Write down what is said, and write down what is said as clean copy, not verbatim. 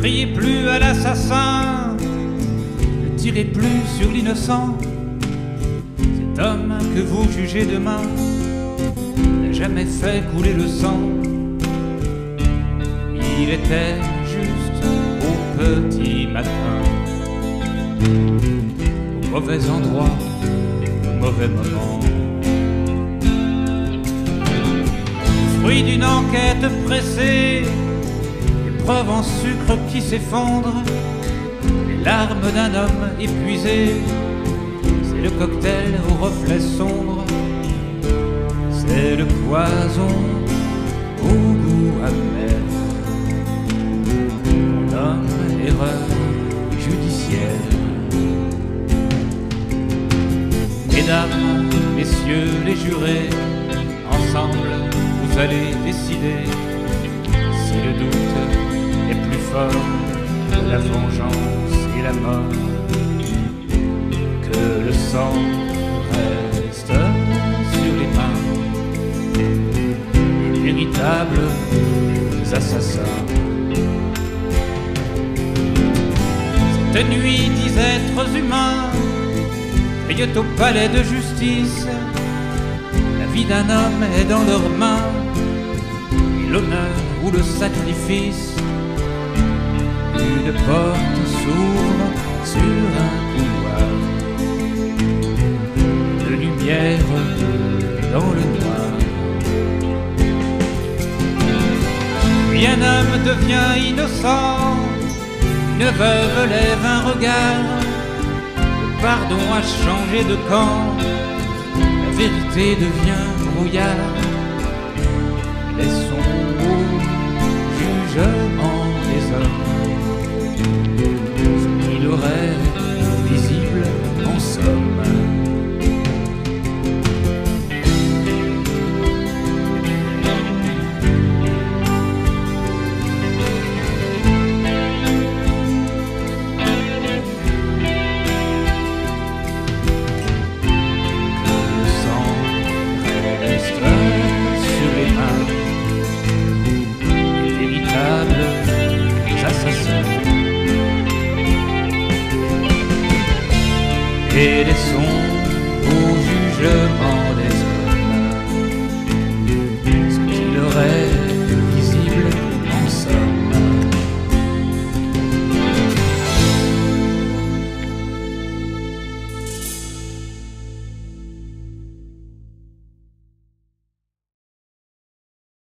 criez plus à l'assassin, ne tirez plus sur l'innocent. Cet homme que vous jugez demain n'a jamais fait couler le sang. Il était juste au petit matin, au mauvais endroit, au mauvais moment. Fruit d'une enquête pressée, épreuve en sucre qui s'effondre, les larmes d'un homme épuisé, c'est le cocktail au reflet sombre, c'est le poison au goût amer. Mon homme, erreur judiciaire. Mesdames, messieurs les jurés, ensemble vous allez décider si le doute est plus fort que la vengeance et la mort, que le sang reste sur les mains des véritables assassins. Cette nuit, 10 êtres humains veillent au palais de justice. La vie d'un homme est dans leurs mains, et l'honneur ou le sacrifice. Une porte s'ouvre sur un couloir de lumière dans le noir. Puis un homme devient innocent, une veuve lève un regard. Le pardon a changé de camp, la vérité devient brouillard. Laissons au jugement des hommes ce qu'il aurait visible en somme. Et laissons